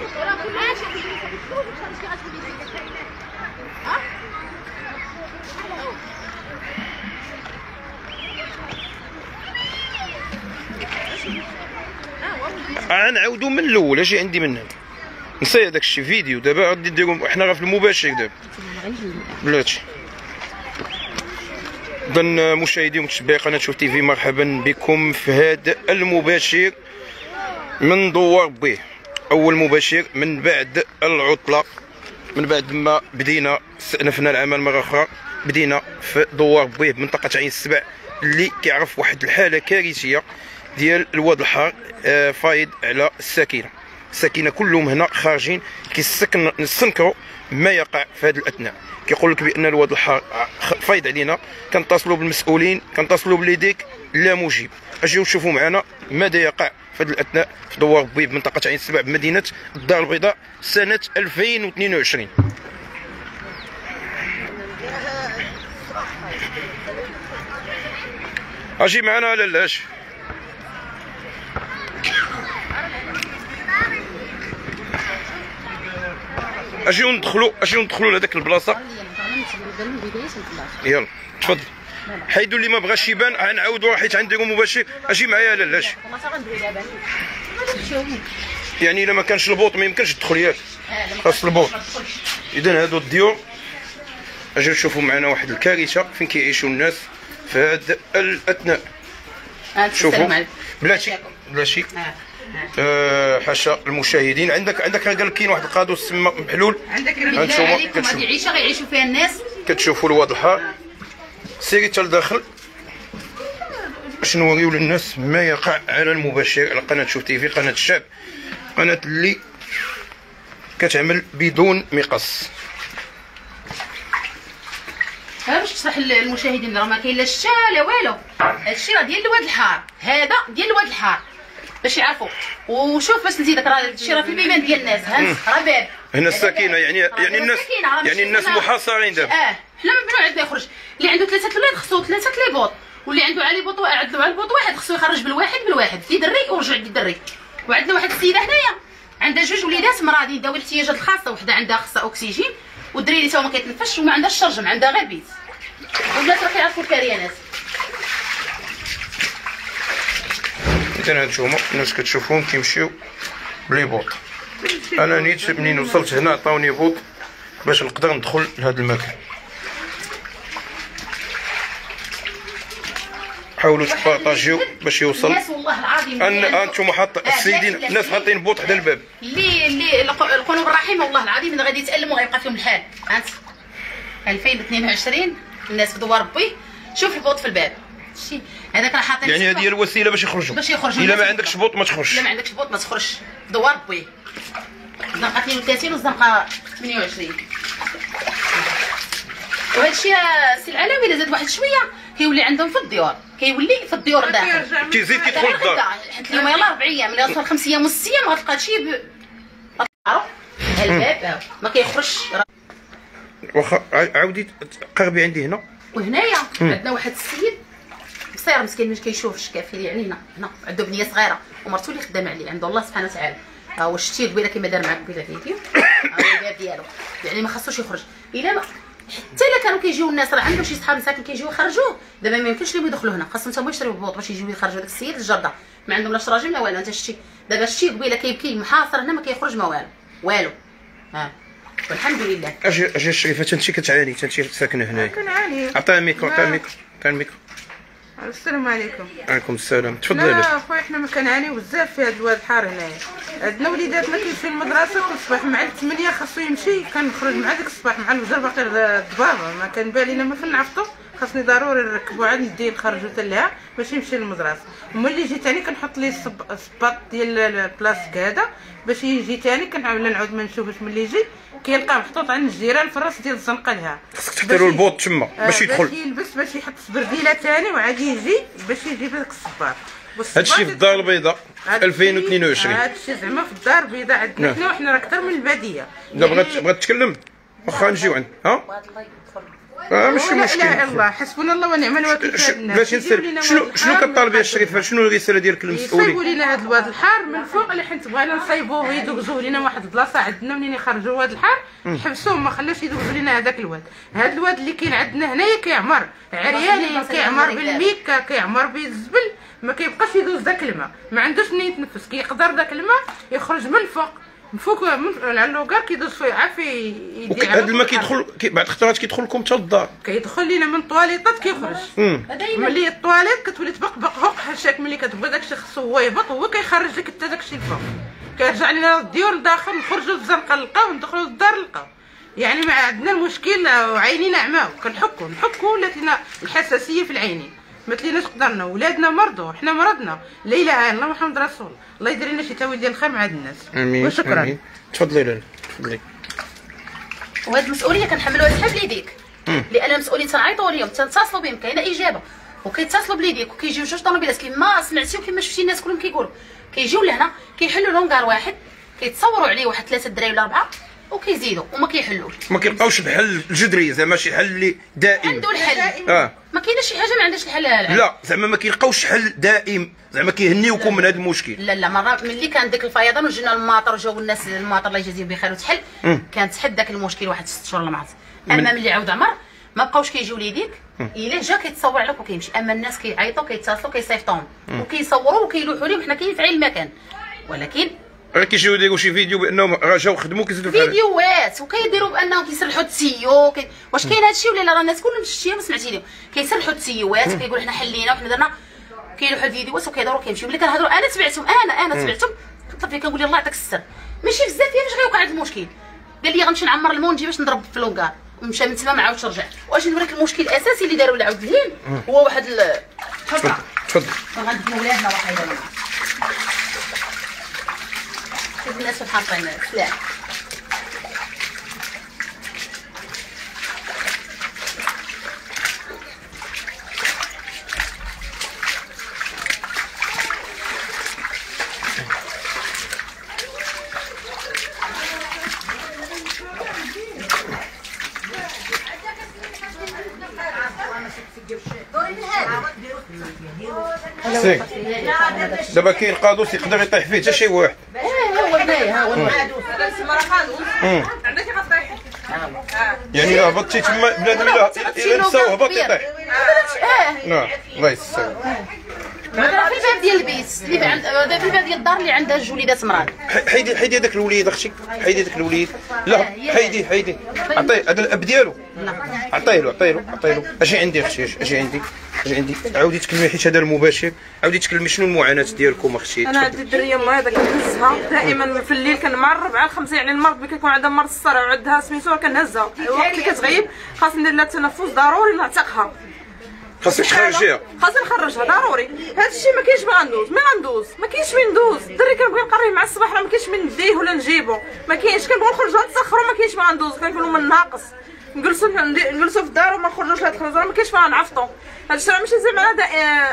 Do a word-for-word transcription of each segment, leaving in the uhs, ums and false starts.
غنعاودو من الاول. اجي عندي من هنا نسى هذاك الشيء فيديو. دابا غادي نديرو حنا غير في المباشر دابا بلاتي. اذا مشاهدي ومتابعي قناه شوف تي في، مرحبا بكم في هذا المباشر من دوار بيه. اول مباشر من بعد العطله، من بعد ما بدينا استأنفنا العمل مره اخرى. بدينا في دوار بيه بمنطقه عين السبع اللي كيعرف واحد الحاله كارثيه ديال الواد الحار آه فايض على الساكنه. الساكنه كلهم هنا خارجين كيسكن نستنكروا ما يقع في هذه الاثناء. كيقول لك بان الواد الحار فايض علينا. كنتصلوا بالمسؤولين، كنتصلوا بالليديك، لا مجيب. اجيو نشوفوا معنا ماذا يقع في هذه الاثناء في دوار بيه بمنطقه عين السبع بمدينه الدار البيضاء سنه ألفين واثنين وعشرين. اجي معنا لالاش. اجيو ندخلوا اجيو ندخلوا لهذاك البلاصه. يلا تفضل. حيدوا اللي ما بغاش يبان غنعاودوا حيت غنديروا مباشر. اجي معايا لالاش. يعني الا ما كانش البوط ما يمكنش تدخل ياك، خاص البوط. اذا هادو الديور. اجيو نشوفوا معنا واحد الكارثه فين كيعيشوا الناس في هذا الاثناء. شوفوا بلاتي بلاتي أه حاشا المشاهدين. عندك عندك قال كاين واحد القادو سما محلول. عندك بالله عليكم هذه عيشه غيعيشوا فيها الناس. كتشوفوا الواد الحار. سيري حتى لداخل باش نوريو للناس ما يقع على المباشر على قناه شوف تي في، قناه الشعب، قناه اللي كتعمل بدون مقص. ها باش تشرح للمشاهدين راه ما كاين لا شتا لا والو. هادشي راه ديال الواد الحار، هذا ديال الواد الحار باش يعرفوا. وشوف باش نزيدك راه هادشي راه في البيبان ديال الناس. ها راه باب هنا الساكنه. يعني يعني الناس يعني الناس محاصرين دابا. اه حنا ممنوع عندنا يخرج. اللي عنده ثلاثه الولاد خصو ثلاثه لي بوط، واللي عنده علي بوط عنده على البوط واحد خصو يخرج بالواحد بالواحد في دري ورجع للدري. وعندنا واحد السيده هنايا عندها جوج وليدات مرضين ذوي الاحتياجات الخاصه، وحده عندها خاصها اكسجين والدريري تا هو ما كيتنفسش وما عندهاش الشرجم، عندها غير بيت. والناس راه كيعرفوا الكريانات. اذا هانتوما الناس كتشوفوهم كيمشيو بلي بوط. انا نيت منين وصلت هنا عطاوني بوط باش نقدر ندخل لهذا المكان. حاولوا تبارطاجيو باش يوصل. الناس والله العظيم ان انتم حاط السيدين الناس حاطين بوط حدا الباب. اللي اللي القلوب الرحيمه والله العظيم غادي يتالموا وغيبقى فيهم الحال. فهمت ألفين واثنين وعشرين الناس في دوار بي. شوف البوط في الباب شي هذاك راه حاطين. يعني هذه هي الوسيله باش يخرجوا. باش يخرجوا. الا ما عندكش بوط ما تخرجش. الا ما عندكش بوط ما تخرجش. دوار بي الزنقه اثنين وثلاثين والزنقه ثمانية وعشرين. وهذا الشيء سي العلاوي الا زاد واحد شويه كيولي عندهم في الديور، كيولي في الديور داخل كيزيد كيدخل للدار. حيت اليوم يلاه ربع ايام ملي غتوصل خمس ايام وست ايام غتلقى هادشي ب الباب ما كيخرجش. واخا عاودي قربي عندي هنا. وهنايا عندنا واحد السيد قصير مسكين ما كيشوفش كافي يعني هنا هنا عنده بنيه صغيره ومرتو اللي خدامه عليه عند الله سبحانه وتعالى. ها هو شتي قبيله كما دار معاك قبيله فيديو. ها هو الباب ديالو يعني ما خاصوش يخرج. الا ما حتى الا كانوا كيجيو الناس راه عندهم شي صحاب مساكن كيجيو يخرجوه. دابا ما يمكنش لهم يدخلوا هنا، خاصهم حتى هما يشريو البوط باش يجيو يخرجوا داك السيد الجرده. ما عندهم لا شراجم لا والو. انت شتي دابا شتي قبيله كيبكي محاصر هنا ما كيخرج ما والو والو. ها والحمد لله. اجي اجي الشريفه انت كتعاني انت ساكنه هنايا. كنعاني. عطيها الميكرو عطيها الميكرو عطيها الميكرو. السلام عليكم. وعليكم السلام. تفضلي. لا خويا حنا ما كنعانيو بزاف في هذا الواد الحار هنايا. عندنا وليدات ما كيمشيو للمدرسه كل صباح مع الثمانية خاصو يمشي. كنخرج مع ديك الصباح مع الفجر باقي الضبابه ما كان بالي الا ما فين نعفطو. خاصني ضروري نركبو عاد نديه نخرجو حتى لها باش يمشي للمدرسه. ملي جيت ثاني كنحط ليه الصباط ديال البلاصتك هذا باش يجي ثاني كنعاود نعاود ما نشوفش ملي يجي كيلقاه محطوط عند الجيران في الراس ديال الزنقه لها. خاصك تحطيلو البوط تما باش يدخل. باش يلبس باش يحط سبرديله ثاني وعاد يجي باش يجيب هذاك الصباط. هادشي في الدار البيضاء ألفين واثنين وعشرين. هادشي زعما في الدار البيضاء عندنا حنا وحنا راه اكثر من الباديه. لا بغات بغات تتكلم واخا نجيو عند ها اه ماشي لا مشكل. اله الا الله، حسبنا الله ونعم الوكيل. ش- باش نسال شنو شنو كطالبي الشريفه؟ شنو الرساله ديالك يصيبوا للمسؤولين؟ لينا هذا الواد الحار من الفوق اللي حيت بغينا نصايبوه يدوزوه لينا واحد البلاصه عندنا منين يخرجوا هذا الحار، حبسوه ما خلاش يدوزوا لينا هذاك الواد. هذا الواد اللي كاين عندنا هنايا كيعمر عرياني، كيعمر بالميكا، كيعمر بالزبل، ما كيبقاش يدوز داك الماء، ما عندوش نيه يتنفس، كيقدر داك الماء يخرج من الفوق من فوق من العلوكار كيدوز فيه عافي يدير. هذا الماء كيدخل كي- بعض الخطرات كيدخل لكم حتى للدار. كيدخل لينا من الطواليطات كيخرج. ملي الطواليط كتولي تبقبق فوق هشاك، ملي كتبغي داكشي خصو هو يهبط، هو كيخرج لك حتى داكشي الفوق، كيرجع لينا الديور لداخل، نخرجوا للزنقه نلقاو، ندخلوا للدار نلقاو. يعني ما عندنا المشكل وعينينا عماو، كنحكوا نحكوا ولات لنا الحساسيه في العينين، ما تليناش قدرنا، ولادنا مرضوا، حنا مرضنا، لا اله الا الله محمد رسول الله، يدير لنا شي تاويل ديال الخير مع هاد الناس. امين وشكرا. امين. تفضلي لاله تفضلي. وهاد المسؤوليه كنحملوها تحت بليديك، لان المسؤولين تنعيطوا لهم تنتصلوا بهم كاينه اجابه، وكيتصلوا بليديك وكيجيو جوج طوموبيلات كيما سمعتي وكيما شفتي الناس كلهم كيقولوا، كيجيو لهنا كيحلوا لهم كار واحد، كيتصوروا عليه واحد ثلاثه الدراري ولا اربعه وكيزيدوا وما كيحلوش. ما كيلقاوش الحل الجذري، زعما شي حل اللي دائم. عنده الحل. اه ما كايناش شي حاجه ما عندهاش الحل. العام. لا زعما ما كيلقاوش حل دائم، زعما كيهنيوكم من هذا المشكل. لا لا مره ملي كان داك الفيضان وجينا الماطر وجاو الناس الماطر الله يجازيهم بخير وتحل، كانت تحل داك المشكل واحد ست شهور ولا ما عرفت. اما ملي عاود عمر ما بقاوش كيجيو ليديك، الا جا كيتصور عليك وكيمشي. اما الناس كيعيطوا كيتصلوا كيصيفطوهم وكيصوروا وكيلوحوا لهم، حنا كاين في عين المكان، ولكن راه كيجيو يديروا شي فيديو بانهم راه جاو خدموا كيزيدوا في فيديوهات وكيديروا بانهم كيسرحوا التسيو كي... واش كاين هادشي ولا لا؟ راه الناس كلهم شفتيها ما سمعتي لهم كيسرحوا التسيوات كيقولوا حنا حلينا وحنا درنا، كيلوحوا الفيديوهات وكيدوروا كيمشيو. ملي كنهضروا انا تبعتهم انا انا تبعتهم كنطلب كنقول الله يعطيك السر، ماشي بزاف فاش غيوقع هذا المشكل. قال لي غنمشي نعمر المونجي باش نضرب في لونكار، ومشى من تما ما عاودش رجع. واش نوريك المشكل الاساسي اللي داروا العود الليل هو واحد ال... تفضل تفضل. غندفنوا ولادنا وحيدنا شوف الناس شحال حاطين سلاح. سي دابا كاين قادوس يقدر يطيح فيه حتى شي واحد. ها هو هنايا ها هو يعني الا هبطتي تما بنادم الا الا نسى وهبط يطيح. اه نعم الله يسر. هذا في الباب ديال البيت اللي عند هذا في الباب ديال الدار اللي عندها جوج وليدات مراد. حيدي حيدي هذاك الوليد اختي، حيدي هذاك الوليد. لا حيدي حيدي عطيه هذا الاب ديالو، عطيه له عطيه له عطيه له. اجي عندي اختي اجي عندي اجي عندي عاودي تكلمي حيت هذا المباشر، عاودي تكلمي شنو المعاناه ديالكم اختي. انا عندي الدريه مريضه كنهزها دائما في الليل، كان مع الربعه الخمسه، يعني المرض اللي كيكون عندها مرض الصرع وعندها سميتو كنهزها الوقت اللي كتغيب خاصني ندير لها التنفس ضروري نعتقها، خاصك تخرجيها، خاصني نخرجها ضروري. هذا الشيء ما كاينش ما غندوز ما غندوز ما كاينش وين ندوز. الدري كنبغي نقريه مع الصباح راه ما كاينش من نديه ولا نجيبو، ما كاينش. كنبغي نخرجوا نتاخروا ما كاينش ما غندوز، كنكونوا من ناقص نجلسوا نجلسوا في الدار وما نخرجوش لهاد الخرج، راه ما كاينش ما نعفطوا. هاد الشيء راه ماشي زعما دا...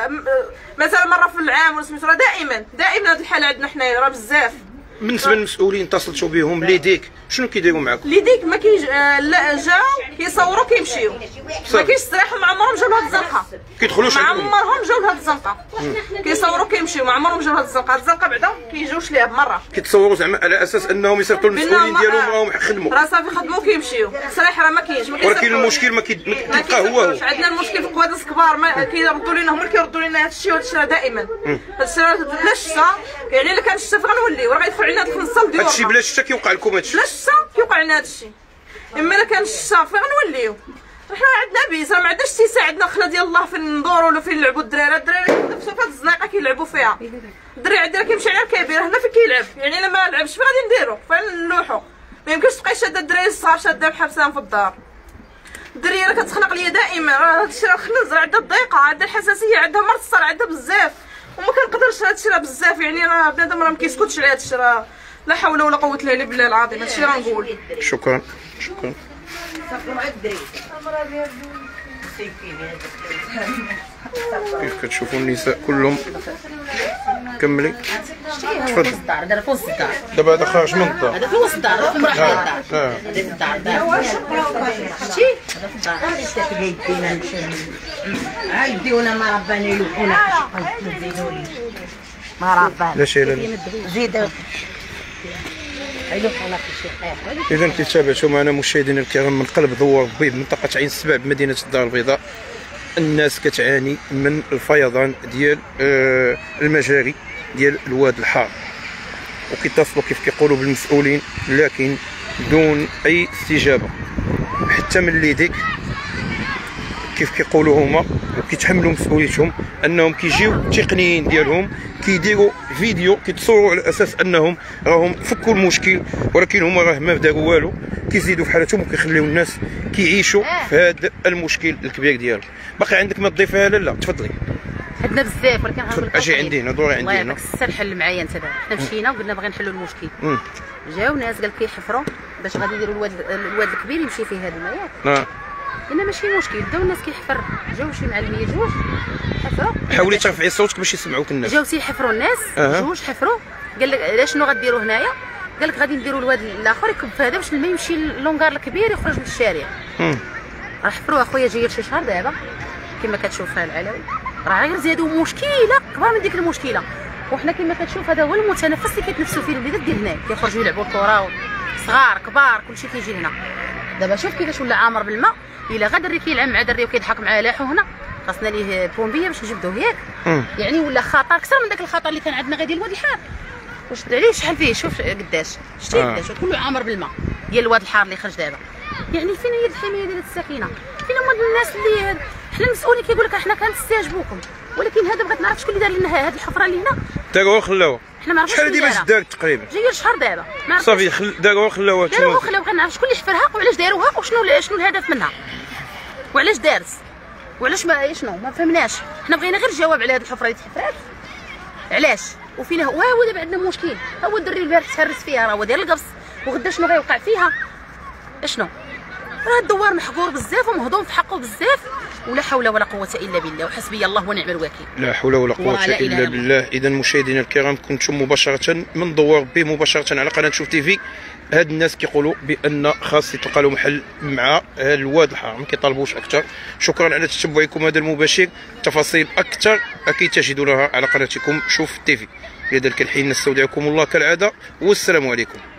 مثلا مره في العام ولا سميتو، راه دائما دائما هاد الحاله عندنا حنايا راه بزاف. بالنسبه للمسؤولين اتصلتوا بهم ليديك شنو كيديروا معكم؟ ليديك ما كيج آه لا جاو كيصوروا كيمشيو، ما كاينش الصراحه ما عمرهم جاو لهاد الزنقه، كيدخلوش ما عندهم عمرهم جاو لهاد الزنقه، كيصوروا كيمشيو، ما عمرهم جاو لهاد الزنقه. هاد الزنقه بعدا كيجيوش ليها بمره، كيتصوروا زعما على اساس انهم يصيفطوا للمسؤولين ديالهم راهم خدموا، راه صافي خدموا كيمشيو. صراحه راه ما كاينش ما ولكن المشكل ما كيبقى هو هو. عندنا المشكل في القوادس الكبار ما كيردوا لنا، هما اللي كيردوا لنا هذا الشيء، وهذا الشيء دائما هذا الشيء بلا الشتا، يعني الا كان الشتا فغنوليو راه غيدفعوا لنا هاد الخمسه ديال هادشي بلا شتا كيوقع لكم هادشي، بلا الشتا كيوقع لنا هادشي. اما الا كان الشتا فغنوليو حنا عندنا بيس، راه ما عندناش اتساع، عندنا خلا ديال الله فين ندوروا ولا فين نلعبوا. الدراري الدراري نفسهم في هاد الزناقه كيلعبوا فيها، الدري عندنا كيمشي على الكبير هنا فين كيلعب، يعني الا ما لعبش فين غادي نديرو؟ فين نلوحوا؟ ما يمكنش تبقاي شاده الدراري الصغار شاده بحبسهم في الدار. الدريه راه كتخنق ليا دائما، راه هادشي راه خنز، راه عندها الضيقه، عندها الحساسيه، عندها مرض الصرع، عندها بزاف وما كنقدرش هادشي راه بزاف، يعني راه بنادم راه ما كيسكتش على هادشي، راه لا حول ولا قوه الا بالله العظيم. هادشي راه نقول شكرا شكرا. كيف كتشوفوا النساء كلهم. كملي تفضل. الدار دابا في وسط الدار، دابا هذا خارج من الدار، هذا في وسط الدار، هذا في مرحله الدار، اه هذا في الدار دار شتي هذا في الدار. عنديونا ما رباني يلقونا نزيدولي ما رباني لا شي لا. زيدوا يلقونا في شي حاجه. اذا كتابعتوا معنا مشاهدينا الكرام من قلب دوار بي بمنطقه عين السبع بمدينه الدار البيضاء. الناس كتعاني من الفيضان ديال آه المجاري ديال الواد الحار، وكيتصلوا كيف كيقولوا بالمسؤولين لكن دون اي استجابه، حتى من ليديك كيف كيقولوا هما وكيتحملوا مسؤوليتهم انهم كيجيو التقنيين ديالهم كيديروا فيديو كيتصوروا على اساس انهم راهم فكوا المشكل، ولكن هما راه ما داروا والو، كيزيدوا في حالتهم وكيخليو الناس كيعيشوا في هذا المشكل الكبير ديالهم. باقي عندك ما تضيفها؟ لا لا تفضلي. عندنا بزاف ولكن غنقول لك اجي عندي هنا دوري عندي هنا. السر حل معايا انت دابا. حنا مشينا وقلنا باغي نحلوا المشكل، جاو ناس قال كيحفروا باش غادي يديروا الواد الواد الكبير يمشي فيه هذا الماء. اه قلنا ماشي مشكل، بداو الناس كيحفر، جاو شي معلميه جوج حفروا. حاولي ترفعي صوتك باش يسمعوك الناس. جاو تيحفروا الناس أه. جوج حفروا، قال لك علاش شنو غديروا هنايا؟ قال لك غادي نديروا الواد الاخر يكب في هذا باش الماء يمشي للونغار الكبير يخرج من الشارع. راه حفروا اخويا جاي شي شهر دابا كما كتشوف العلوي، راه غير زادوا مشكله كبار من ديك المشكله. وحنا كما كتشوف هذا هو المتنفس اللي كيتنفسوا فيه الوليدات ديال هنا، كيخرجوا يلعبوا الكره، صغار كبار كلشي كيجي هنا. دابا شوف كيفاش ولا عامر بالماء. الا غا دري كيلعب مع دري وكيضحك مع لاحو هنا خاصنا ليه بومبيه باش نجبدوه ياك. يعني ولا خطر اكثر من داك الخطر اللي كان عندنا غير ديال الواد الحار. واش عليه شحال فيه؟ شوف قداش شتي قداش كله عامر بالماء ديال الواد الحار اللي خرج دابا. يعني فين هي الحمايه ديال الساكنه؟ فين هما الناس اللي حنا المسؤولين كيقول لك حنا كنستجيبوكم، ولكن هذا بغيت نعرف شكون اللي دار لنا هذه الحفره اللي هنا. داروها وخلاوها. حنا ما عرفتش شحال هادي باش دارت تقريبا؟ جايه شهر دابا صافي خل... داروها وخلاوها. داروها وخلاوها، بغيت نعرف شكون اللي حفرها وعلاش داروها وشنو شنو الهدف منها وعلاش دارت وعلاش ما شنو ما فهمناش. حنا بغينا غير الجواب على هذه الحفره اللي تحفرات علاش وفين هو. هو دابا عندنا مشكل، هو الدري البارح تهرس فيها راه هو داير القبص، وغدا شنو غيوقع فيها اشنو. راه الدوار محقور بزاف ومهضوم في حقه بزاف، ولا حول ولا قوه الا بالله، وحسبي الله ونعم الوكيل. لا حول ولا قوه الا بالله. اذا مشاهدينا الكرام كنتم مباشره من دوار بي مباشره على قناه شوف تي في. هاد الناس كيقولوا بان خاص يتلقى له محل مع الواد الحار، ما كيطالبوش اكثر. شكرا على تتبعكم هذا المباشر. تفاصيل اكثر اكيد تجدونها على قناتكم شوف تي في. لذلك الحين نستودعكم الله كالعاده، والسلام عليكم.